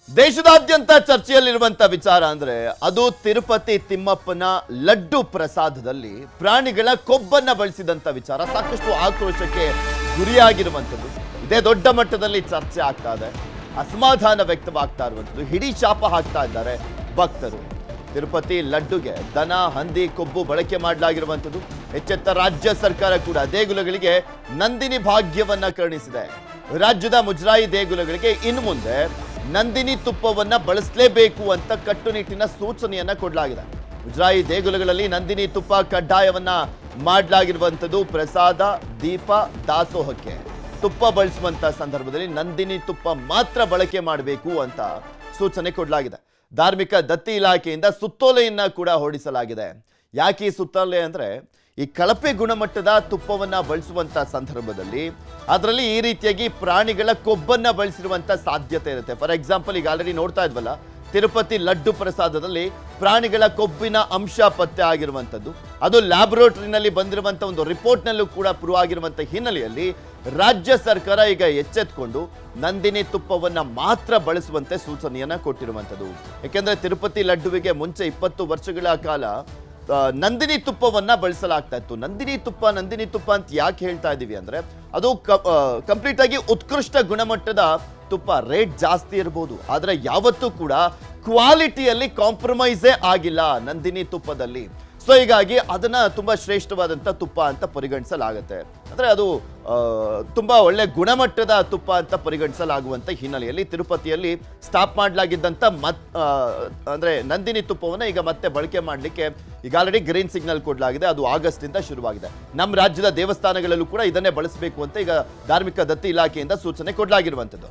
ದೇಶದಾದ್ಯಂತ ಚರ್ಚೆಯಲ್ಲಿರುವಂತ ವಿಚಾರ ಅಂದ್ರೆ ಅದು ತಿರುಪತಿ ತಿಮ್ಮಪ್ಪನ ಲಡ್ಡು ಪ್ರಸಾದದಲ್ಲಿ ಪ್ರಾಣಿಗಳ ಕೊಬ್ಬನ್ನ ಬಳಸಿದಂತ ವಿಚಾರ ಸಾಕಷ್ಟು ಆಕ್ರೋಶಕ್ಕೆ ಗುರಿಯಾಗಿರುವಂತದ್ದು. ಇದೇ ದೊಡ್ಡ ಮಟ್ಟದಲ್ಲಿ ಚರ್ಚೆ ಆಗ್ತಾ ಇದೆ, ಅಸಮಾಧಾನ ವ್ಯಕ್ತವಾಗ್ತಾ ಇರುವಂತದ್ದು, ಹಿಡಿ ಶಾಪ ಹಾಕ್ತಾ ಇದ್ದಾರೆ ಭಕ್ತರು. ತಿರುಪತಿ ಲಡ್ಡುಗೆ ದನ ಹಂದಿ ಕೊಬ್ಬು ಬಳಕೆ ಮಾಡಲಾಗಿರುವಂತದ್ದು. ಎಚ್ಚೆತ್ತ ರಾಜ್ಯ ಸರ್ಕಾರ ಕೂಡ ದೇಗುಲಗಳಿಗೆ ನಂದಿನಿ ಭಾಗ್ಯವನ್ನ ಕರುಣಿಸಿದೆ. ರಾಜ್ಯದ ಮುಜರಾಯಿ ದೇಗುಲಗಳಿಗೆ ಇನ್ನು ಮುಂದೆ ನಂದಿನಿ ತುಪ್ಪವನ್ನ ಬಳಸಲೇಬೇಕು ಅಂತ ಕಟ್ಟುನಿಟ್ಟಿನ ಸೂಚನೆಯನ್ನ ಕೊಡಲಾಗಿದೆ. ಮುಜರಾಯಿ ದೇಗುಲಗಳಲ್ಲಿ ನಂದಿನಿ ತುಪ್ಪ ಕಡ್ಡಾಯವನ್ನ ಮಾಡಲಾಗಿರುವಂಥದ್ದು. ಪ್ರಸಾದ ದೀಪ ದಾಸೋಹಕ್ಕೆ ತುಪ್ಪ ಬಳಸುವಂತ ಸಂದರ್ಭದಲ್ಲಿ ನಂದಿನಿ ತುಪ್ಪ ಮಾತ್ರ ಬಳಕೆ ಮಾಡಬೇಕು ಅಂತ ಸೂಚನೆ ಕೊಡಲಾಗಿದೆ. ಧಾರ್ಮಿಕ ದತ್ತಿ ಇಲಾಖೆಯಿಂದ ಸುತ್ತೋಲೆಯನ್ನ ಕೂಡ ಹೊರಡಿಸಲಾಗಿದೆ. ಯಾಕೆ ಈ ಸುತ್ತೋಲೆ ಅಂದ್ರೆ, ಈ ಕಳಪೆ ಗುಣಮಟ್ಟದ ತುಪ್ಪವನ್ನ ಬಳಸುವಂತ ಸಂದರ್ಭದಲ್ಲಿ ಅದರಲ್ಲಿ ಈ ರೀತಿಯಾಗಿ ಪ್ರಾಣಿಗಳ ಕೊಬ್ಬನ್ನ ಬಳಸಿರುವಂತ ಸಾಧ್ಯತೆ ಇರುತ್ತೆ. ಫಾರ್ ಎಕ್ಸಾಂಪಲ್, ಈಗ ಆಲ್ರೆಡಿ ನೋಡ್ತಾ ಇದ್ವಲ್ಲ, ತಿರುಪತಿ ಲಡ್ಡು ಪ್ರಸಾದದಲ್ಲಿ ಪ್ರಾಣಿಗಳ ಕೊಬ್ಬಿನ ಅಂಶ ಪತ್ತೆ ಆಗಿರುವಂಥದ್ದು. ಅದು ಲ್ಯಾಬೊರೇಟರಿನಲ್ಲಿ ಬಂದಿರುವಂಥ ಒಂದು ರಿಪೋರ್ಟ್ನಲ್ಲೂ ಕೂಡ ಪ್ರೂವ್ ಆಗಿರುವಂಥ ಹಿನ್ನೆಲೆಯಲ್ಲಿ ರಾಜ್ಯ ಸರ್ಕಾರ ಈಗ ಎಚ್ಚೆತ್ತುಕೊಂಡು ನಂದಿನಿ ತುಪ್ಪವನ್ನ ಮಾತ್ರ ಬಳಸುವಂತೆ ಸೂಚನೆಯನ್ನ ಕೊಟ್ಟಿರುವಂಥದ್ದು. ಯಾಕೆಂದ್ರೆ ತಿರುಪತಿ ಲಡ್ಡುವಿಗೆ ಮುಂಚೆ 20 ವರ್ಷಗಳ ಕಾಲ ನಂದಿನಿ ತುಪ್ಪವನ್ನ ಬಳಸಲಾಗ್ತಾ ಇತ್ತು. ನಂದಿನಿ ತುಪ್ಪ ಅಂತ ಯಾಕೆ ಹೇಳ್ತಾ ಇದೀವಿ ಅಂದ್ರೆ, ಅದು ಕಂಪ್ಲೀಟ್ ಆಗಿ ಉತ್ಕೃಷ್ಟ ಗುಣಮಟ್ಟದ ತುಪ್ಪ. ರೇಟ್ ಜಾಸ್ತಿ ಇರಬಹುದು, ಆದ್ರೆ ಯಾವತ್ತೂ ಕೂಡ ಕ್ವಾಲಿಟಿಯಲ್ಲಿ ಕಾಂಪ್ರಮೈಸೇ ಆಗಿಲ್ಲ ನಂದಿನಿ ತುಪ್ಪದಲ್ಲಿ. ಸೊ ಹೀಗಾಗಿ ಅದನ್ನ ತುಂಬಾ ಶ್ರೇಷ್ಠವಾದಂಥ ತುಪ್ಪ ಅಂತ ಪರಿಗಣಿಸಲಾಗುತ್ತೆ. ಅಂದ್ರೆ ಅದು ತುಂಬಾ ಒಳ್ಳೆ ಗುಣಮಟ್ಟದ ತುಪ್ಪ ಅಂತ ಪರಿಗಣಿಸಲಾಗುವಂಥ ಹಿನ್ನೆಲೆಯಲ್ಲಿ ತಿರುಪತಿಯಲ್ಲಿ ಸ್ಟಾಪ್ ಮಾಡಲಾಗಿದ್ದಂಥ ಅಂದ್ರೆ ನಂದಿನಿ ತುಪ್ಪವನ್ನು ಈಗ ಮತ್ತೆ ಬಳಕೆ ಮಾಡಲಿಕ್ಕೆ ಈಗ ಆಲ್ರೆಡಿ ಗ್ರೀನ್ ಸಿಗ್ನಲ್ ಕೊಡಲಾಗಿದೆ. ಅದು ಆಗಸ್ಟ್ ಇಂದ ಶುರುವಾಗಿದೆ. ನಮ್ಮ ರಾಜ್ಯದ ದೇವಸ್ಥಾನಗಳಲ್ಲೂ ಕೂಡ ಇದನ್ನೇ ಬಳಸಬೇಕು ಅಂತ ಈಗ ಧಾರ್ಮಿಕ ದತ್ತಿ ಇಲಾಖೆಯಿಂದ ಸೂಚನೆ ಕೊಡಲಾಗಿರುವಂಥದ್ದು.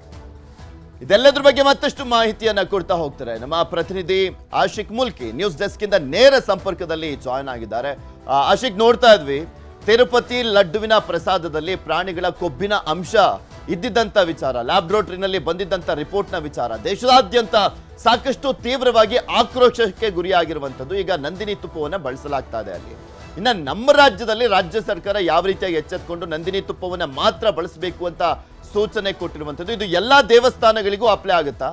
ಇದೆಲ್ಲದ್ರ ಬಗ್ಗೆ ಮತ್ತಷ್ಟು ಮಾಹಿತಿಯನ್ನ ಕೊಡ್ತಾ ಹೋಗ್ತಾರೆ ನಮ್ಮ ಪ್ರತಿನಿಧಿ ಆಶಿಕ್ ಮುಲ್ಕಿ. ನ್ಯೂಸ್ ಡೆಸ್ಕ್ ಇಂದ ನೇರ ಸಂಪರ್ಕದಲ್ಲಿ ಜಾಯ್ನ್ ಆಗಿದ್ದಾರೆ. ಆಶಿಕ್, ನೋಡ್ತಾ ಇದ್ವಿ ತಿರುಪತಿ ಲಡ್ಡುವಿನ ಪ್ರಸಾದದಲ್ಲಿ ಪ್ರಾಣಿಗಳ ಕೊಬ್ಬಿನ ಅಂಶ ಇದ್ದಿದ್ದಂತ ವಿಚಾರ, ಲ್ಯಾಬೊರೇಟರಿನಲ್ಲಿ ಬಂದಿದ್ದಂತ ರಿಪೋರ್ಟ್ನ ವಿಚಾರ ದೇಶದಾದ್ಯಂತ ಸಾಕಷ್ಟು ತೀವ್ರವಾಗಿ ಆಕ್ರೋಶಕ್ಕೆ ಗುರಿಯಾಗಿರುವಂಥದ್ದು. ಈಗ ನಂದಿನಿ ತುಪ್ಪವನ್ನು ಬಳಸಲಾಗ್ತಾ ಇದೆ ಅಲ್ಲಿ. ಇನ್ನು ನಮ್ಮ ರಾಜ್ಯದಲ್ಲಿ ರಾಜ್ಯ ಸರ್ಕಾರ ಯಾವ ರೀತಿಯಾಗಿ ಎಚ್ಚೆತ್ತುಕೊಂಡು ನಂದಿನಿ ತುಪ್ಪವನ್ನು ಮಾತ್ರ ಬಳಸಬೇಕು ಅಂತ ಸೂಚನೆ ಕೊಟ್ಟಿರುವಂಥದ್ದು, ಇದು ಎಲ್ಲಾ ದೇವಸ್ಥಾನಗಳಿಗೂ ಅಪ್ಲೈ ಆಗುತ್ತಾ?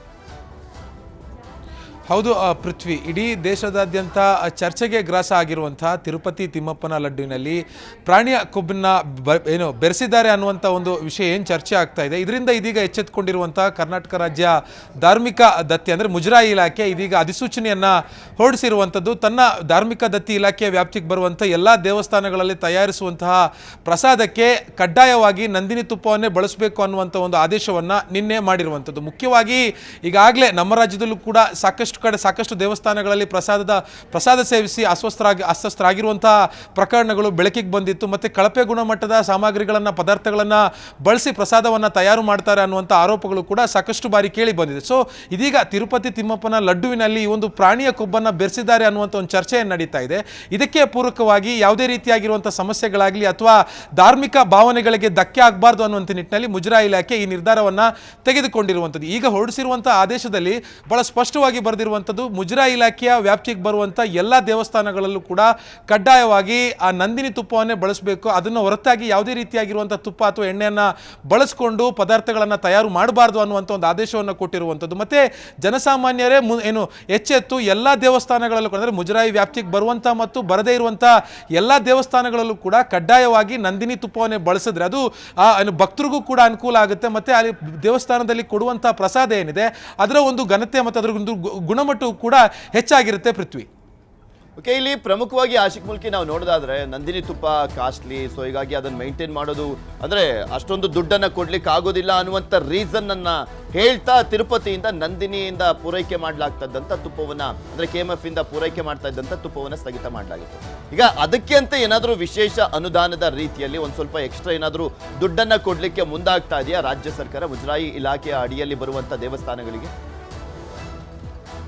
ಹೌದು ಪೃಥ್ವಿ, ಇಡೀ ದೇಶದಾದ್ಯಂತ ಚರ್ಚೆಗೆ ಗ್ರಾಸ ಆಗಿರುವಂತಹ ತಿರುಪತಿ ತಿಮ್ಮಪ್ಪನ ಲಡ್ಡುವಿನಲ್ಲಿ ಪ್ರಾಣಿಯ ಕೊಬ್ಬನ್ನ ಬೆರೆಸಿದ್ದಾರೆ ಅನ್ನುವಂಥ ಒಂದು ವಿಷಯ ಏನು ಚರ್ಚೆ ಆಗ್ತಾ ಇದೆ. ಇದರಿಂದ ಇದೀಗ ಎಚ್ಚೆತ್ತುಕೊಂಡಿರುವಂತಹ ಕರ್ನಾಟಕ ರಾಜ್ಯ ಧಾರ್ಮಿಕ ದತ್ತಿ ಅಂದರೆ ಮುಜರಾಯಿ ಇಲಾಖೆ ಇದೀಗ ಅಧಿಸೂಚನೆಯನ್ನು ಹೊರಡಿಸಿರುವಂಥದ್ದು. ತನ್ನ ಧಾರ್ಮಿಕ ದತ್ತಿ ಇಲಾಖೆಯ ವ್ಯಾಪ್ತಿಗೆ ಬರುವಂಥ ಎಲ್ಲ ದೇವಸ್ಥಾನಗಳಲ್ಲಿ ತಯಾರಿಸುವಂತಹ ಪ್ರಸಾದಕ್ಕೆ ಕಡ್ಡಾಯವಾಗಿ ನಂದಿನಿ ತುಪ್ಪವನ್ನೇ ಬಳಸಬೇಕು ಅನ್ನುವಂಥ ಒಂದು ಆದೇಶವನ್ನು ನಿನ್ನೆ ಮಾಡಿರುವಂಥದ್ದು. ಮುಖ್ಯವಾಗಿ ಈಗಾಗಲೇ ನಮ್ಮ ರಾಜ್ಯದಲ್ಲೂ ಕೂಡ ಸಾಕಷ್ಟು ದೇವಸ್ಥಾನಗಳಲ್ಲಿ ಪ್ರಸಾದ ಸೇವಿಸಿ ಅಸ್ವಸ್ಥರಾಗಿರುವಂತಹ ಪ್ರಕರಣಗಳು ಬೆಳಕಿಗೆ ಬಂದಿತ್ತು. ಮತ್ತು ಕಳಪೆ ಗುಣಮಟ್ಟದ ಸಾಮಗ್ರಿಗಳನ್ನು ಪದಾರ್ಥಗಳನ್ನು ಬಳಸಿ ಪ್ರಸಾದವನ್ನು ತಯಾರು ಮಾಡ್ತಾರೆ ಅನ್ನುವಂಥ ಆರೋಪಗಳು ಕೂಡ ಸಾಕಷ್ಟು ಬಾರಿ ಕೇಳಿ ಬಂದಿದೆ. ಸೊ ಇದೀಗ ತಿರುಪತಿ ತಿಮ್ಮಪ್ಪನ ಲಡ್ಡುವಿನಲ್ಲಿ ಈ ಒಂದು ಪ್ರಾಣಿಯ ಕೊಬ್ಬನ್ನು ಬೆರೆಸಿದ್ದಾರೆ ಅನ್ನುವಂಥ ಒಂದು ಚರ್ಚೆಯನ್ನು ನಡೀತಾ ಇದೆ. ಇದಕ್ಕೆ ಪೂರಕವಾಗಿ ಯಾವುದೇ ರೀತಿಯಾಗಿರುವಂಥ ಸಮಸ್ಯೆಗಳಾಗಲಿ ಅಥವಾ ಧಾರ್ಮಿಕ ಭಾವನೆಗಳಿಗೆ ಧಕ್ಕೆ ಆಗಬಾರ್ದು ಅನ್ನುವಂಥ ನಿಟ್ಟಿನಲ್ಲಿ ಮುಜರಾಯಿ ಇಲಾಖೆ ಈ ನಿರ್ಧಾರವನ್ನು ತೆಗೆದುಕೊಂಡಿರುವಂಥದ್ದು. ಈಗ ಹೊರಡಿಸಿರುವಂಥ ಆದೇಶದಲ್ಲಿ ಬಹಳ ಸ್ಪಷ್ಟವಾಗಿ ಬರೆದಿರುವಂಥದ್ದು, ಮುಜರಾಯಿ ಇಲಾಖೆಯ ವ್ಯಾಪ್ತಿಗೆ ಬರುವಂಥ ಎಲ್ಲ ದೇವಸ್ಥಾನಗಳಲ್ಲೂ ಕೂಡ ಕಡ್ಡಾಯವಾಗಿ ಆ ನಂದಿನಿ ತುಪ್ಪವನ್ನೇ ಬಳಸಬೇಕು. ಅದನ್ನು ಹೊರತಾಗಿ ಯಾವುದೇ ರೀತಿಯಾಗಿರುವಂಥ ತುಪ್ಪ ಅಥವಾ ಎಣ್ಣೆಯನ್ನು ಬಳಸಿಕೊಂಡು ಪದಾರ್ಥಗಳನ್ನು ತಯಾರು ಮಾಡಬಾರ್ದು ಅನ್ನುವಂಥ ಒಂದು ಆದೇಶವನ್ನು ಕೊಟ್ಟಿರುವಂಥದ್ದು. ಮತ್ತು ಜನಸಾಮಾನ್ಯರೇ ಎಚ್ಚೆತ್ತು ಎಲ್ಲ ದೇವಸ್ಥಾನಗಳಲ್ಲೂ ಅಂದರೆ ಮುಜರಾಯಿ ವ್ಯಾಪ್ತಿಗೆ ಬರುವಂಥ ಮತ್ತು ಬರದೇ ಇರುವಂಥ ಎಲ್ಲ ದೇವಸ್ಥಾನಗಳಲ್ಲೂ ಕೂಡ ಕಡ್ಡಾಯವಾಗಿ ನಂದಿನಿ ತುಪ್ಪವನ್ನೇ ಬಳಸಿದ್ರೆ ಅದು ಭಕ್ತರಿಗೂ ಕೂಡ ಅನುಕೂಲ ಆಗುತ್ತೆ. ಮತ್ತು ಅಲ್ಲಿ ದೇವಸ್ಥಾನದಲ್ಲಿ ಕೊಡುವಂಥ ಪ್ರಸಾದ ಏನಿದೆ ಅದರ ಒಂದು ಘನತೆ ಮತ್ತು ಅದರ ಒಂದು ಗುಣಮಟ್ಟವು ಕೂಡ ಹೆಚ್ಚಾಗಿರುತ್ತೆ ಪೃಥ್ವಿ. ಓಕೆ, ಇಲ್ಲಿ ಪ್ರಮುಖವಾಗಿ ಆಶಿಕ್ ಮುಲ್ಕಿ ನಾವು ನೋಡೋದಾದ್ರೆ ನಂದಿನಿ ತುಪ್ಪ ಕಾಸ್ಟ್ಲಿ. ಸೊ ಹೀಗಾಗಿ ಅದನ್ನು ಮೇಂಟೈನ್ ಮಾಡೋದು ಅಂದ್ರೆ ಅಷ್ಟೊಂದು ದುಡ್ಡನ್ನು ಕೊಡ್ಲಿಕ್ಕೆ ಆಗೋದಿಲ್ಲ ಅನ್ನುವಂಥ ರೀಸನ್ ಅನ್ನ ಹೇಳ್ತಾ ತಿರುಪತಿಯಿಂದ ನಂದಿನಿಯಿಂದ ಪೂರೈಕೆ ಮಾಡಲಾಗ್ತದಂತ ತುಪ್ಪವನ್ನ ಅಂದ್ರೆ KMF ಇಂದ ಪೂರೈಕೆ ಮಾಡ್ತಾ ಇದ್ದಂಥ ತುಪ್ಪವನ್ನ ಸ್ಥಗಿತ ಮಾಡಲಾಗಿತ್ತು. ಈಗ ಅದಕ್ಕೆ ಅಂತ ಏನಾದರೂ ವಿಶೇಷ ಅನುದಾನದ ರೀತಿಯಲ್ಲಿ ಒಂದು ಸ್ವಲ್ಪ ಎಕ್ಸ್ಟ್ರಾ ಏನಾದರೂ ದುಡ್ಡನ್ನ ಕೊಡ್ಲಿಕ್ಕೆ ಮುಂದಾಗ್ತಾ ಇದೆಯಾ ರಾಜ್ಯ ಸರ್ಕಾರ ಮುಜರಾಯಿ ಇಲಾಖೆಯ ಅಡಿಯಲ್ಲಿ ಬರುವಂಥ ದೇವಸ್ಥಾನಗಳಿಗೆ?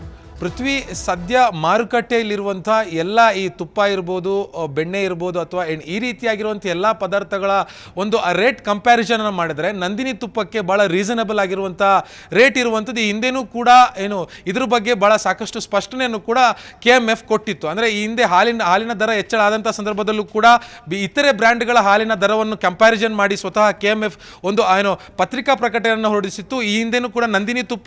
ಪೃಥ್ವಿ ಸದ್ಯ ಮಾರುಕಟ್ಟೆಯಲ್ಲಿರುವಂಥ ಎಲ್ಲ ಈ ತುಪ್ಪ ಇರ್ಬೋದು, ಬೆಣ್ಣೆ ಇರ್ಬೋದು, ಅಥವಾ ಈ ರೀತಿಯಾಗಿರುವಂಥ ಎಲ್ಲ ಪದಾರ್ಥಗಳ ಒಂದು ರೇಟ್ ಕಂಪ್ಯಾರಿಸನ್ ಮಾಡಿದ್ರೆ ನಂದಿನಿ ತುಪ್ಪಕ್ಕೆ ಭಾಳ ರೀಸನಬಲ್ ಆಗಿರುವಂಥ ರೇಟ್ ಇರುವಂಥದ್ದು. ಈ ಹಿಂದೆನೂ ಕೂಡ ಇದ್ರ ಬಗ್ಗೆ ಭಾಳ ಸಾಕಷ್ಟು ಸ್ಪಷ್ಟನೆಯನ್ನು ಕೂಡ KMF ಕೊಟ್ಟಿತ್ತು. ಅಂದರೆ ಈ ಹಿಂದೆ ಹಾಲಿನ ದರ ಹೆಚ್ಚಳ ಆದಂಥ ಸಂದರ್ಭದಲ್ಲೂ ಕೂಡ ಇತರೆ ಬ್ರ್ಯಾಂಡ್ಗಳ ಹಾಲಿನ ದರವನ್ನು ಕಂಪ್ಯಾರಿಸನ್ ಮಾಡಿ ಸ್ವತಃ KMF ಒಂದು ಪತ್ರಿಕಾ ಪ್ರಕಟಣೆಯನ್ನು ಹೊರಡಿಸಿತ್ತು. ಈ ಹಿಂದೆನೂ ಕೂಡ ನಂದಿನಿ ತುಪ್ಪ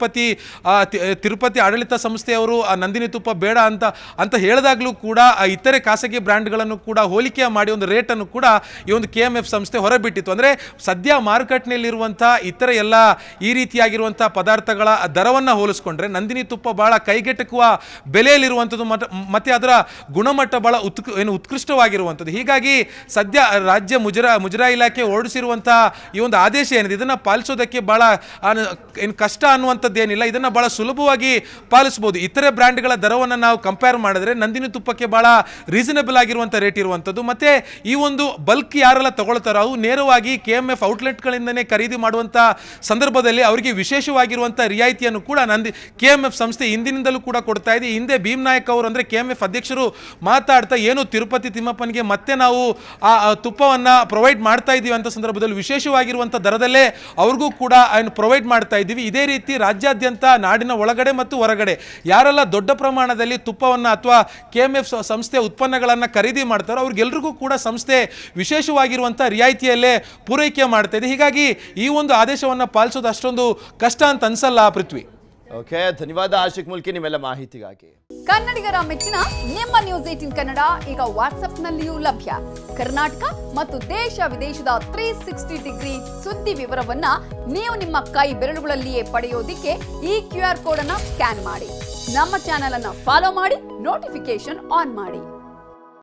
ತಿರುಪತಿ ಆಡಳಿತ ಸಂಸ್ಥೆಯವರು ಆ ನಂದಿನಿ ತುಪ್ಪ ಬೇಡ ಅಂತ ಹೇಳಿದಾಗಲೂ ಕೂಡ ಇತರೆ ಖಾಸಗಿ ಬ್ರ್ಯಾಂಡ್ಗಳನ್ನು ಕೂಡ ಹೋಲಿಕೆ ಮಾಡಿ ಒಂದು ರೇಟನ್ನು ಕೂಡ ಈ ಒಂದು KMF ಸಂಸ್ಥೆ ಹೊರಬಿಟ್ಟಿತ್ತು. ಅಂದರೆ ಸದ್ಯ ಮಾರುಕಟ್ಟೆಯಲ್ಲಿರುವಂಥ ಇತರ ಎಲ್ಲ ಈ ರೀತಿಯಾಗಿರುವಂಥ ಪದಾರ್ಥಗಳ ದರವನ್ನು ಹೋಲಿಸ್ಕೊಂಡ್ರೆ ನಂದಿನಿ ತುಪ್ಪ ಬಹಳ ಕೈಗೆಟಕುವ ಬೆಲೆಯಲ್ಲಿರುವಂಥದ್ದು ಮತ್ತು ಅದರ ಗುಣಮಟ್ಟ ಬಹಳ ಉತ್ಕೃಷ್ಟವಾಗಿರುವಂಥದ್ದು. ಹೀಗಾಗಿ ಸದ್ಯ ರಾಜ್ಯ ಮುಜರಾಯಿ ಇಲಾಖೆ ಹೊರಡಿಸಿರುವಂಥ ಈ ಒಂದು ಆದೇಶ ಏನಿದೆ ಇದನ್ನು ಪಾಲಿಸೋದಕ್ಕೆ ಬಹಳ ಕಷ್ಟ ಅನ್ನುವಂಥದ್ದೇನಿಲ್ಲ. ಇದನ್ನು ಬಹಳ ಸುಲಭವಾಗಿ ಪಾಲಿಸಬಹುದು. ಇತರೆ ಬ್ರ್ಯಾಂಡ್ಗಳ ದರವನ್ನು ನಾವು ಕಂಪೇರ್ ಮಾಡಿದ್ರೆ ನಂದಿನಿ ತುಪ್ಪಕ್ಕೆ ಬಹಳ ರೀಸನಬಲ್ ಆಗಿರುವಂಥ ರೇಟ್ ಇರುವಂಥದ್ದು. ಮತ್ತು ಈ ಒಂದು ಬಲ್ಕ್ ಯಾರೆಲ್ಲ ತಗೊಳ್ತಾರೋ ಅವು ನೇರವಾಗಿ KMF ಔಟ್ಲೆಟ್ಗಳಿಂದನೇ ಖರೀದಿ ಮಾಡುವಂಥ ಸಂದರ್ಭದಲ್ಲಿ ಅವರಿಗೆ ವಿಶೇಷವಾಗಿರುವಂಥ ರಿಯಾಯಿತಿಯನ್ನು ಕೂಡ KMF ಸಂಸ್ಥೆ ಹಿಂದಿನಿಂದಲೂ ಕೂಡ ಕೊಡ್ತಾ ಇದೆ. ಹಿಂದೆ ಭೀಮ್ ನಾಯಕ್ ಅವರು ಅಂದರೆ KMF ಅಧ್ಯಕ್ಷರು ಮಾತಾಡ್ತಾ ಏನು ತಿರುಪತಿ ತಿಮ್ಮಪ್ಪನಿಗೆ ಮತ್ತೆ ನಾವು ಆ ತುಪ್ಪವನ್ನು ಪ್ರೊವೈಡ್ ಮಾಡ್ತಾ ಇದ್ದೀವಿ ಅಂತ ಸಂದರ್ಭದಲ್ಲಿ ವಿಶೇಷವಾಗಿರುವಂಥ ದರದಲ್ಲೇ ಅವ್ರಿಗೂ ಕೂಡ ಪ್ರೊವೈಡ್ ಮಾಡ್ತಾ ಇದ್ದೀವಿ. ಇದೇ ರೀತಿ ರಾಜ್ಯಾದ್ಯಂತ ನಾಡಿನ ಒಳಗಡೆ ಮತ್ತು ಹೊರಗಡೆ ಯಾರೆಲ್ಲ ದೊಡ್ಡ ಪ್ರಮಾಣದಲ್ಲಿ ತುಪ್ಪವನ್ನು ಅಥವಾ KMF ಸಂಸ್ಥೆ ಉತ್ಪನ್ನಗಳನ್ನು ಖರೀದಿ ಮಾಡ್ತಾರೋ ಅವ್ರಿಗೆಲ್ರಿಗೂ ಕೂಡ ಸಂಸ್ಥೆ ವಿಶೇಷವಾಗಿರುವಂಥ ರಿಯಾಯಿತಿಯಲ್ಲೇ ಪೂರೈಕೆ ಮಾಡ್ತಾ ಇದೆ. ಹೀಗಾಗಿ ಈ ಒಂದು ಆದೇಶವನ್ನು ಪಾಲಿಸೋದು ಅಷ್ಟೊಂದು ಕಷ್ಟ ಅಂತ ಅನ್ಸಲ್ಲ ಪೃಥ್ವಿ. ಓಕೆ, ಧನ್ಯವಾದ ಆಶಿಕ್ ಮುಲ್ಕಿ ನಿಮ್ಮೆಲ್ಲ ಮಾಹಿತಿಗಾಗಿ. ಕನ್ನಡಿಗರ ಮೆಚ್ಚಿನ ನಿಮ್ಮ ನ್ಯೂಸ್ 18 ಕನ್ನಡ ಈಗ ವಾಟ್ಸ್ಆಪ್ನಲ್ಲಿಯೂ ಲಭ್ಯ. ಕರ್ನಾಟಕ ಮತ್ತು ದೇಶ ವಿದೇಶದ 360 ಡಿಗ್ರಿ ಸುದ್ದಿ ವಿವರವನ್ನ ನೀವು ನಿಮ್ಮ ಕೈ ಬೆರಳುಗಳಲ್ಲಿಯೇ ಪಡೆಯೋದಿಕ್ಕೆ ಈ QR ಕೋಡ್ ಅನ್ನು ಸ್ಕ್ಯಾನ್ ಮಾಡಿ. ನಮ್ಮ ಚಾನೆಲ್ ಅನ್ನು ಫಾಲೋ ಮಾಡಿ, ನೋಟಿಫಿಕೇಶನ್ ಆನ್ ಮಾಡಿ.